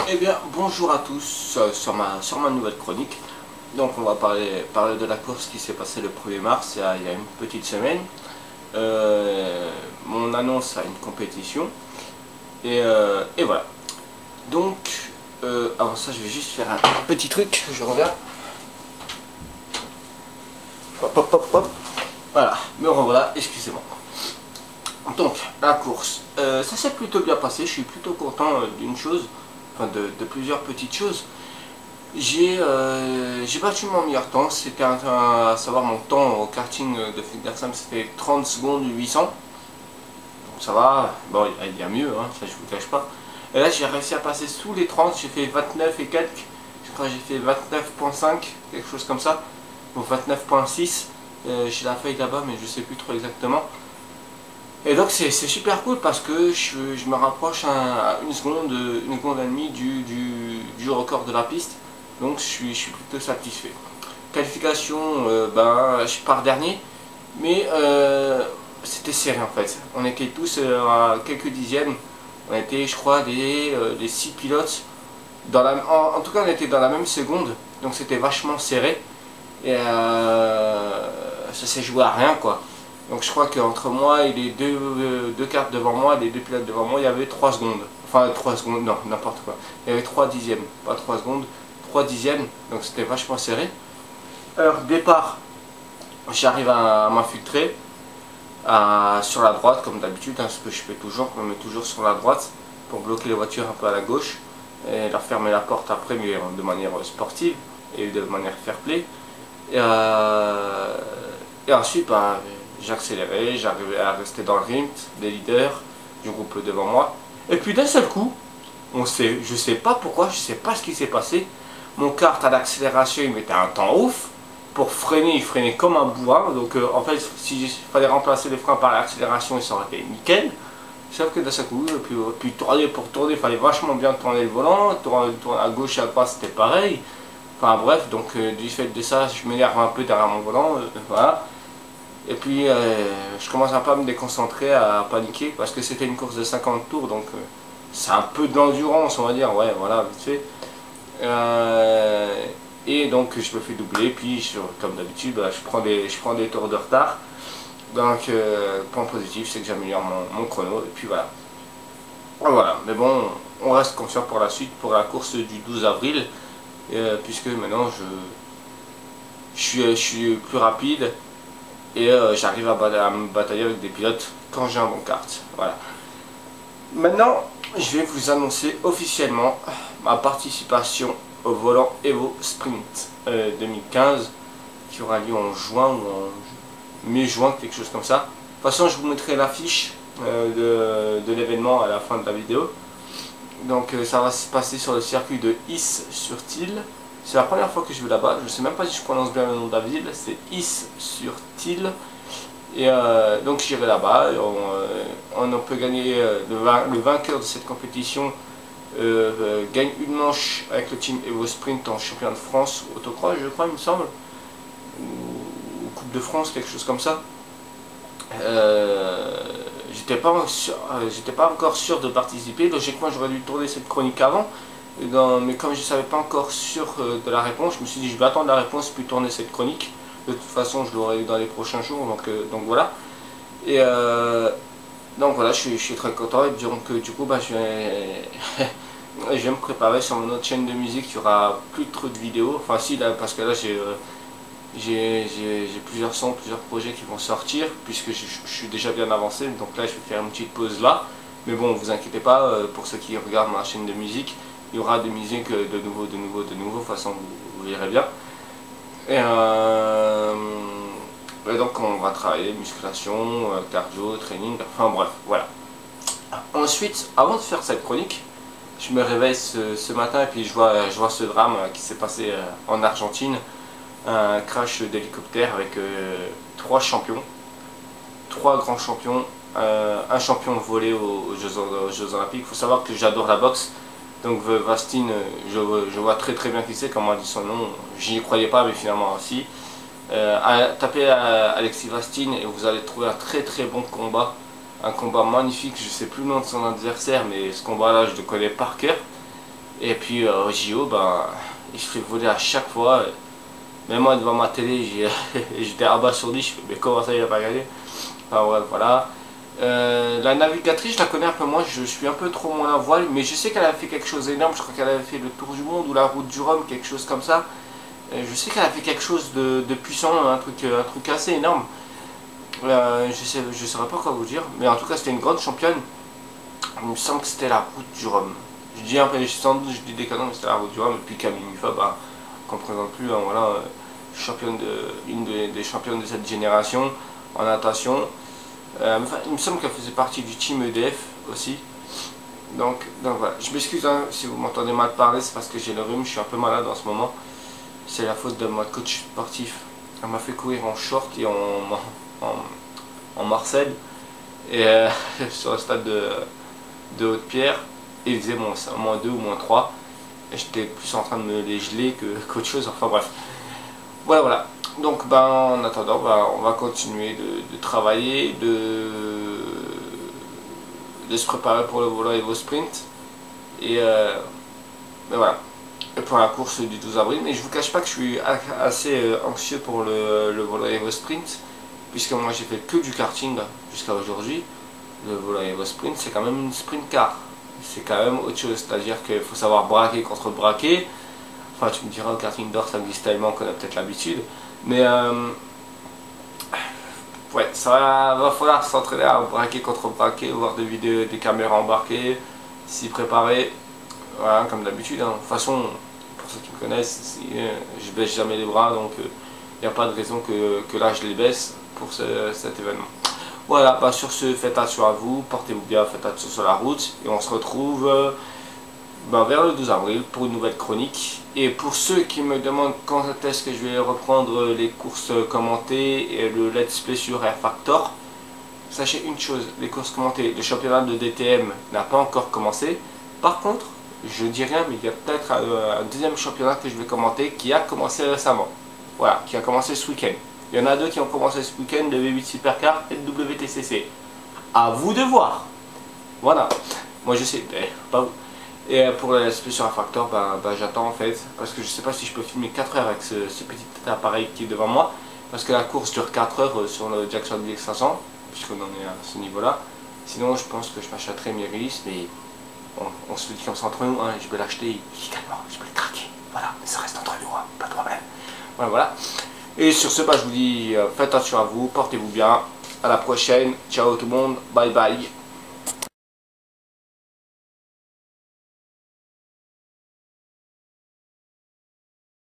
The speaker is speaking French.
Eh bien, bonjour à tous sur ma nouvelle chronique. Donc, on va parler de la course qui s'est passée le 1er mars, il y a une petite semaine. Mon annonce à une compétition. Et voilà. Donc, avant ça, je vais juste faire un petit truc. Je reviens. Hop, hop, hop, hop. Voilà, me revoilà, excusez-moi. Donc, la course. Ça s'est plutôt bien passé. Je suis plutôt content d'une chose. Enfin, de plusieurs petites choses. J'ai battu mon meilleur temps, c'était à savoir mon temps au karting de Figdarsam, c'était 30 secondes 800. Donc ça va, bon il y a mieux, hein, ça je vous cache pas. Et là j'ai réussi à passer sous les 30, j'ai fait 29 et quelques, je crois que j'ai fait 29.5, quelque chose comme ça, ou 29.6, j'ai la feuille là-bas mais je sais plus trop exactement. Et donc c'est super cool parce que je me rapproche à une seconde et demie du record de la piste. Donc je suis plutôt satisfait. Qualification, je pars dernier. Mais c'était serré en fait. On était tous à quelques dixièmes. On était je crois les 6 pilotes. En tout cas on était dans la même seconde. Donc c'était vachement serré. Et ça s'est joué à rien quoi. Donc je crois qu'entre moi et les deux cartes devant moi, les deux pilotes devant moi, il y avait 3 secondes. Enfin 3 secondes, non, n'importe quoi. Il y avait 3 dixièmes, pas 3 secondes, 3 dixièmes, donc c'était vachement serré. Alors départ, j'arrive à m'infiltrer sur la droite comme d'habitude, hein, ce que je fais toujours, je me mets toujours sur la droite pour bloquer les voitures un peu à la gauche et leur fermer la porte après, mais de manière sportive et de manière fair play. Et ensuite, j'ai accéléré, j'arrivais à rester dans le rythme des leaders du groupe devant moi. Et puis d'un seul coup, je sais pas pourquoi, je sais pas ce qui s'est passé. Mon kart à l'accélération, il mettait un temps ouf. Pour freiner, il freinait comme un bourrin. Donc en fait, s'il fallait remplacer les freins par l'accélération, il s'aurait fait nickel. Sauf que d'un seul coup, puis pour tourner, il fallait vachement bien tourner le volant. Tourner à gauche et à droite, c'était pareil. Enfin bref, donc du fait de ça, je m'énerve un peu derrière mon volant. Voilà. Et puis je commence un peu à me déconcentrer, à paniquer, parce que c'était une course de 50 tours, donc c'est un peu de l'endurance, on va dire, ouais, voilà, vite fait. Et donc je me fais doubler, puis comme d'habitude, je prends des tours de retard. Donc point positif, c'est que j'améliore mon chrono, et puis voilà. Voilà, mais bon, on reste confiant pour la suite, pour la course du 12 avril, puisque maintenant je suis plus rapide. Et j'arrive à me batailler avec des pilotes quand j'ai un bon kart. Voilà. Maintenant, je vais vous annoncer officiellement ma participation au volant Evo Sprint 2015 qui aura lieu en juin ou en mai-juin, quelque chose comme ça. De toute façon, je vous mettrai l'affiche de l'événement à la fin de la vidéo. Donc ça va se passer sur le circuit de Is-sur-Tille. C'est la première fois que je vais là-bas, je ne sais même pas si je prononce bien le nom de la ville, c'est Is-sur-Tille. Et donc j'irai là-bas, on peut gagner, le vainqueur de cette compétition gagne une manche avec le team Evo Sprint en championnat de France, autocross je crois il me semble, ou Coupe de France, quelque chose comme ça. J'étais pas encore sûr de participer, logiquement j'aurais dû tourner cette chronique avant. Mais comme je ne savais pas encore sûr de la réponse, je me suis dit je vais attendre la réponse puis tourner cette chronique. De toute façon je l'aurai eu dans les prochains jours, donc voilà. Et donc voilà, je suis très content. Et donc du coup je vais me préparer sur mon autre chaîne de musique, il n'y aura plus trop de vidéos. Enfin si, là, parce que là j'ai plusieurs sons, plusieurs projets qui vont sortir, puisque je suis déjà bien avancé. Donc là je vais faire une petite pause là. Mais bon, vous inquiétez pas, pour ceux qui regardent ma chaîne de musique, il y aura des musiques de nouveau, de toute façon vous verrez bien. Et donc on va travailler musculation, cardio, training, enfin bref, voilà. Ensuite, avant de faire cette chronique, je me réveille ce matin et puis je vois ce drame qui s'est passé en Argentine. Un crash d'hélicoptère avec 3 champions, 3 grands champions, un champion volé aux Jeux Olympiques. Il faut savoir que j'adore la boxe. Donc Vastin, je vois très bien qui c'est, comme on dit son nom, j'y croyais pas mais finalement aussi. Tapez Alexis Vastin et vous allez trouver un très bon combat, un combat magnifique. Je sais plus le nom de son adversaire mais ce combat là je le connais par cœur. Et puis au JO, ben, il se fait voler à chaque fois. Même moi devant ma télé, j'étais abasourdi, je fais mais comment ça il a pas gagné. Enfin ouais, voilà. La navigatrice, je la connais un peu moins, je suis un peu trop moins à voile, mais je sais qu'elle a fait quelque chose d'énorme, je crois qu'elle avait fait le tour du monde ou la route du Rhum, quelque chose comme ça. Je sais qu'elle a fait quelque chose de puissant, un truc assez énorme. Je saurais pas quoi vous dire, mais en tout cas c'était une grande championne. Il me semble que c'était la route du Rhum. Je dis un peu, sans doute je dis des canons, mais c'était la route du Rhum. Et puis Camille Mufa, bah, qu'on ne présente plus, hein, voilà, championne une des championnes de cette génération en natation. Il me semble qu'elle faisait partie du team EDF aussi. Donc voilà, je m'excuse hein, si vous m'entendez mal parler, c'est parce que j'ai le rhume, je suis un peu malade en ce moment. C'est la faute de mon coach sportif. Elle m'a fait courir en short et en Marseille. Et sur le stade de Haute-Pierre, et il faisait -2 ou -3. Et j'étais plus en train de me les geler qu'autre chose, enfin bref. Voilà. Donc ben, en attendant, ben, on va continuer de travailler, de se préparer pour le volant Evo Sprint. Et ben voilà. Et pour la course du 12 avril. Mais je vous cache pas que je suis assez anxieux pour le volant Evo Sprint. Puisque moi j'ai fait que du karting jusqu'à aujourd'hui. Le volant Evo Sprint, c'est quand même une sprint car. C'est quand même autre chose. C'est-à-dire qu'il faut savoir braquer contre braquer. Enfin, tu me diras, au karting d'or, ça existe tellement qu'on a peut-être l'habitude. Mais ouais, ça va falloir s'entraîner à braquer contre braquer, voir des vidéos, des caméras embarquées, s'y préparer. Voilà, comme d'habitude. Hein. De toute façon, pour ceux qui me connaissent, je baisse jamais les bras, donc il n'y a pas de raison que là je les baisse pour cet événement. Voilà, bah sur ce, faites attention à vous, portez-vous bien, faites attention sur la route, et on se retrouve vers le 12 avril pour une nouvelle chronique. Et pour ceux qui me demandent quand est-ce que je vais reprendre les courses commentées et le let's play sur Air Factor, sachez une chose, les courses commentées, le championnat de DTM n'a pas encore commencé. Par contre, je dis rien, mais il y a peut-être un deuxième championnat que je vais commenter qui a commencé récemment. Voilà, qui a commencé ce week-end. Il y en a deux qui ont commencé ce week-end, le V8 Supercar et le WTCC. À vous de voir. Voilà. Moi je sais, pas vous. Et pour le SP sur un facteur, j'attends en fait. Parce que je sais pas si je peux filmer 4 heures avec ce petit appareil qui est devant moi. Parce que la course dure 4 heures sur le Jacksonville X500. Puisqu'on en est à ce niveau-là. Sinon je pense que je m'achèterai mes releases. Mais on se le dit comme ça entre nous. Hein, je vais l'acheter illégalement. Je peux le craquer. Voilà. Mais ça reste entre nous. Hein, pas de problème. Voilà. Et sur ce, je vous dis, faites attention à vous, portez-vous bien, à la prochaine, ciao tout le monde, bye bye.